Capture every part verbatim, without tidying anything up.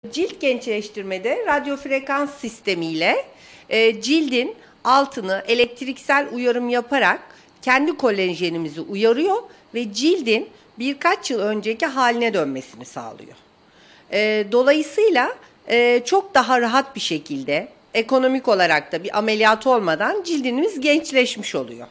Cilt gençleştirmede radyo frekans sistemiyle e, cildin altını elektriksel uyarım yaparak kendi kolajenimizi uyarıyor ve cildin birkaç yıl önceki haline dönmesini sağlıyor. E, dolayısıyla e, çok daha rahat bir şekilde ekonomik olarak da bir ameliyat olmadan cildimiz gençleşmiş oluyor.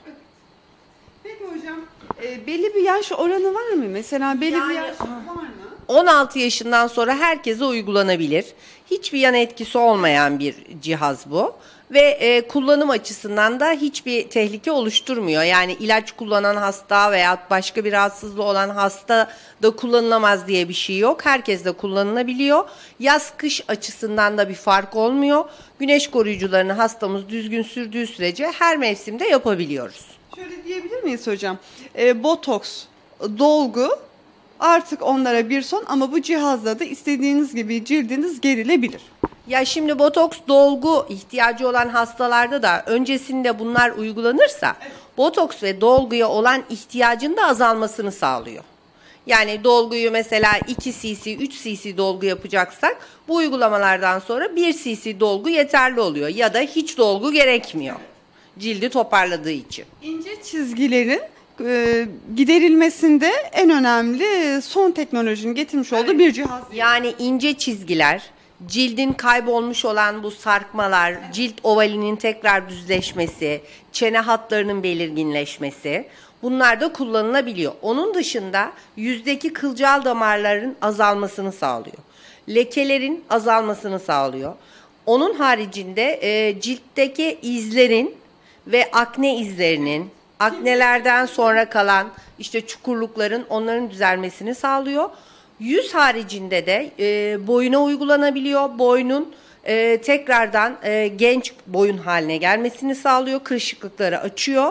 Peki hocam, e, belli bir yaş oranı var mı? Mesela belli Yani, bir yaş var mı? on altı yaşından sonra herkese uygulanabilir. Hiçbir yan etkisi olmayan bir cihaz bu. Ve e, kullanım açısından da hiçbir tehlike oluşturmuyor. Yani ilaç kullanan hasta veya başka bir rahatsızlığı olan hasta da kullanılamaz diye bir şey yok. Herkes de kullanılabiliyor. Yaz-kış açısından da bir fark olmuyor. Güneş koruyucularını hastamız düzgün sürdüğü sürece her mevsimde yapabiliyoruz. Şöyle diyebilir miyiz hocam? E, botoks, dolgu artık onlara bir son ama bu cihazla da istediğiniz gibi cildiniz gerilebilir. Ya şimdi botoks dolgu ihtiyacı olan hastalarda da öncesinde bunlar uygulanırsa evet, botoks ve dolguya olan ihtiyacın da azalmasını sağlıyor. Yani dolguyu mesela iki cc, üç cc dolgu yapacaksak bu uygulamalardan sonra bir cc dolgu yeterli oluyor ya da hiç dolgu gerekmiyor. Cildi toparladığı için. İnce çizgilerin e, giderilmesinde en önemli son teknolojinin getirmiş olduğu evet, bir cihaz. Yani ince çizgiler, cildin kaybolmuş olan bu sarkmalar, evet, cilt ovalinin tekrar düzleşmesi, çene hatlarının belirginleşmesi, bunlar da kullanılabiliyor. Onun dışında yüzdeki kılcal damarların azalmasını sağlıyor. Lekelerin azalmasını sağlıyor. Onun haricinde e, ciltteki izlerin ve akne izlerinin, aknelerden sonra kalan işte çukurlukların onların düzelmesini sağlıyor. Yüz haricinde de e, boyuna uygulanabiliyor. Boynun e, tekrardan e, genç boyun haline gelmesini sağlıyor. Kırışıklıkları açıyor.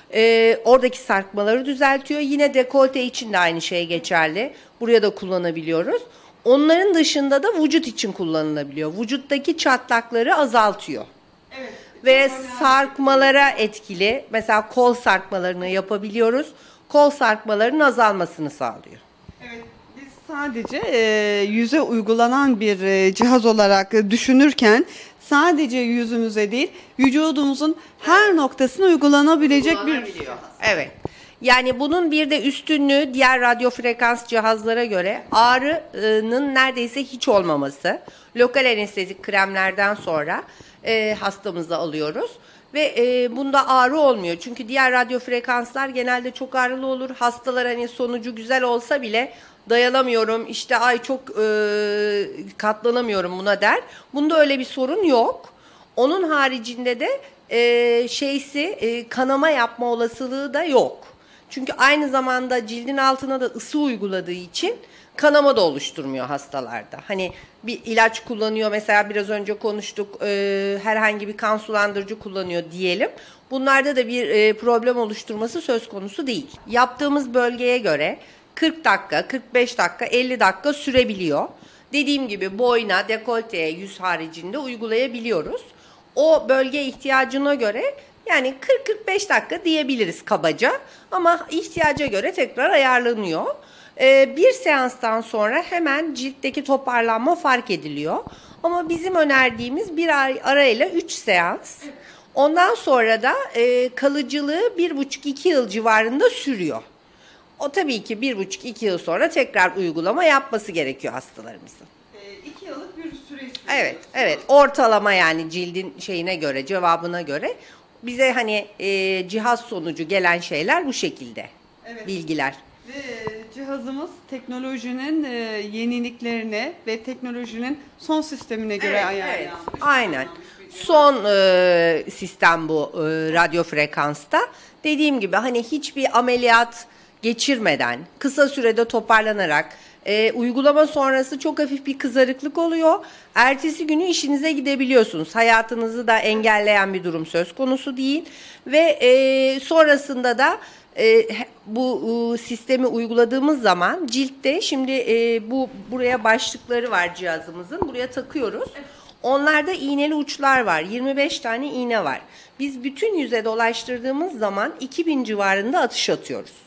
E, oradaki sarkmaları düzeltiyor. Yine dekolte için de aynı şey geçerli. Buraya da kullanabiliyoruz. Onların dışında da vücut için kullanılabiliyor. Vücuttaki çatlakları azaltıyor. Evet. Ve sarkmalara etkili. Mesela kol sarkmalarını yapabiliyoruz. Kol sarkmalarının azalmasını sağlıyor. Evet. Sadece e, yüze uygulanan bir e, cihaz olarak e, düşünürken sadece yüzümüze değil vücudumuzun her noktasına uygulanabilecek bir cihaz. Evet. Yani bunun bir de üstünlüğü diğer radyo frekans cihazlara göre ağrının neredeyse hiç olmaması. Lokal anestezik kremlerden sonra e, hastamızı alıyoruz. Ve e, bunda ağrı olmuyor. Çünkü diğer radyo frekanslar genelde çok ağrılı olur. Hastalar hani sonucu güzel olsa bile dayanamıyorum, işte ay çok e, katlanamıyorum buna der. Bunda öyle bir sorun yok. Onun haricinde de e, şeysi e, kanama yapma olasılığı da yok. Çünkü aynı zamanda cildin altına da ısı uyguladığı için kanama da oluşturmuyor hastalarda. Hani bir ilaç kullanıyor mesela biraz önce konuştuk e, herhangi bir kan sulandırıcı kullanıyor diyelim. Bunlarda da bir e, problem oluşturması söz konusu değil. Yaptığımız bölgeye göre kırk dakika, kırk beş dakika, elli dakika sürebiliyor. Dediğim gibi boyna, dekolteye, yüz haricinde uygulayabiliyoruz. O bölge ihtiyacına göre yani kırk kırk beş dakika diyebiliriz kabaca ama ihtiyaca göre tekrar ayarlanıyor. Ee, bir seanstan sonra hemen ciltteki toparlanma fark ediliyor. Ama bizim önerdiğimiz bir ay arayla üç seans. Ondan sonra da e, kalıcılığı bir buçuk iki yıl civarında sürüyor. O tabii ki bir buçuk iki yıl sonra tekrar uygulama yapması gerekiyor hastalarımızın. E, iki yıllık bir süre istiyoruz. Evet, evet. Ortalama yani cildin şeyine göre, cevabına göre bize hani e, cihaz sonucu gelen şeyler bu şekilde. Evet. Bilgiler. Ve cihazımız teknolojinin e, yeniliklerine ve teknolojinin son sistemine göre evet, ayarlanmış. Evet, aynen. Son e, sistem bu e, radyo frekansta. Dediğim gibi hani hiçbir ameliyat geçirmeden kısa sürede toparlanarak e, uygulama sonrası çok hafif bir kızarıklık oluyor. Ertesi günü işinize gidebiliyorsunuz. Hayatınızı da engelleyen bir durum söz konusu değil. Ve e, sonrasında da e, bu e, sistemi uyguladığımız zaman ciltte şimdi e, bu buraya başlıkları var cihazımızın. Buraya takıyoruz. Onlarda iğneli uçlar var. yirmi beş tane iğne var. Biz bütün yüze dolaştırdığımız zaman iki bin civarında atış atıyoruz.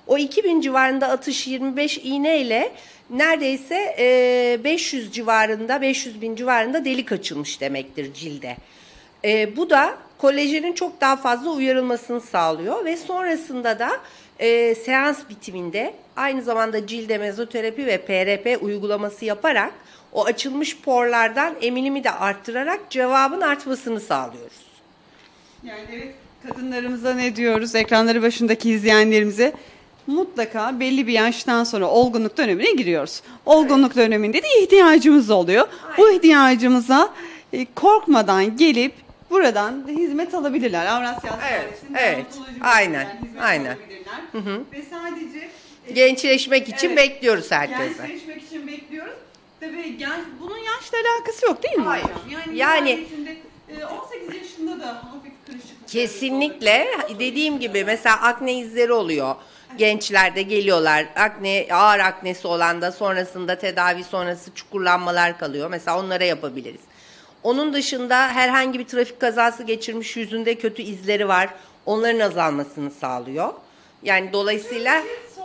O iki bin civarında atış yirmi beş iğne ile neredeyse e, beş yüz civarında, beş yüz bin civarında delik açılmış demektir cilde. E, bu da kolajenin çok daha fazla uyarılmasını sağlıyor ve sonrasında da e, seans bitiminde aynı zamanda cilde mezoterapi ve P R P uygulaması yaparak o açılmış porlardan eminimi de arttırarak cevabın artmasını sağlıyoruz. Yani evet, kadınlarımıza ne diyoruz? Ekranları başındaki izleyenlerimize mutlaka belli bir yaştan sonra olgunluk dönemine giriyoruz. Olgunluk evet. döneminde de ihtiyacımız oluyor. Aynen. Bu ihtiyacımıza e, korkmadan gelip buradan hizmet alabilirler. Avrasya Hastanesi'nde evet, evet. Aynen. Aynen. Hı hı. Ve sadece e, gençleşmek için evet, bekliyoruz herkese. Gençleşmek için bekliyoruz. Tabii genç, bunun yaşla alakası yok değil mi? Hayır. Yani, yani on sekiz yaşında da hafif kırışıklık. Kesinlikle dediğim gibi mesela akne izleri oluyor. Gençlerde geliyorlar. Akne, ağır aknesi olan da sonrasında tedavi sonrası çukurlanmalar kalıyor. Mesela onlara yapabiliriz. Onun dışında herhangi bir trafik kazası geçirmiş, yüzünde kötü izleri var. Onların azalmasını sağlıyor. Yani dolayısıyla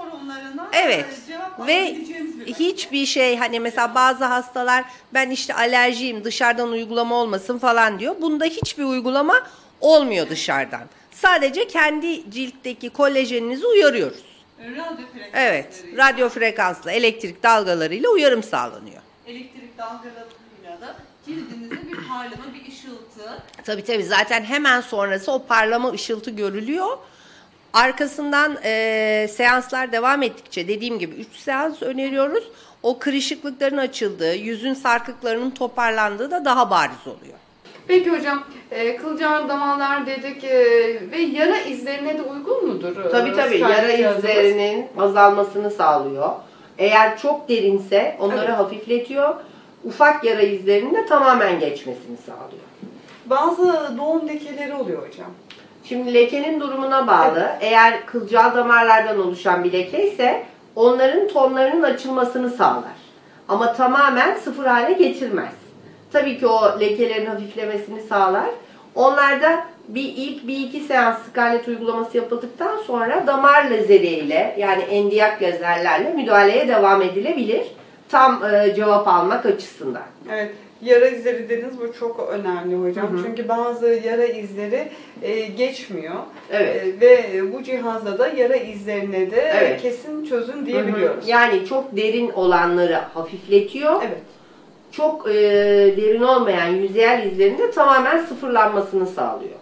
evet ve hiçbir şey hani mesela bazı hastalar ben işte alerjiyim dışarıdan uygulama olmasın falan diyor. Bunda hiçbir uygulama olmuyor dışarıdan. Sadece kendi ciltteki kolajeninizi uyarıyoruz. Radyo frekansları. Evet, radyo frekanslı elektrik dalgalarıyla uyarım sağlanıyor. Elektrik dalgalarıyla da cildinizde bir parlama, bir ışıltı. Tabii tabii zaten hemen sonrası o parlama ışıltı görülüyor. Arkasından e, seanslar devam ettikçe dediğim gibi üç seans öneriyoruz. O kırışıklıkların açıldığı, yüzün sarkıklarının toparlandığı da daha bariz oluyor. Peki hocam, e, kılcal damarlar dedik e, ve yara izlerine de uygun mudur? Tabii tabii, yara izlerinin azalmasını sağlıyor. Eğer çok derinse onları evet. hafifletiyor. Ufak yara izlerinin de tamamen geçmesini sağlıyor. Bazı doğum lekeleri oluyor hocam. Şimdi lekenin durumuna bağlı. Evet. Eğer kılcal damarlardan oluşan bir leke ise onların tonlarının açılmasını sağlar. Ama tamamen sıfır hale getirmez. Tabii ki o lekelerin hafiflemesini sağlar. Onlarda bir ilk bir iki seans skalet uygulaması yapıldıktan sonra damar lazeriyle yani endiyak lazerlerle müdahaleye devam edilebilir. Tam e, cevap almak açısından. Evet. Yara izleri dediniz, bu çok önemli hocam. Hı hı. Çünkü bazı yara izleri e, geçmiyor. Evet. E, ve bu cihazda da yara izlerine de evet. kesin çözüm diyebiliyoruz. Hı hı. Yani çok derin olanları hafifletiyor. Evet. Çok e, derin olmayan yüzeyel izlerin de tamamen sıfırlanmasını sağlıyor.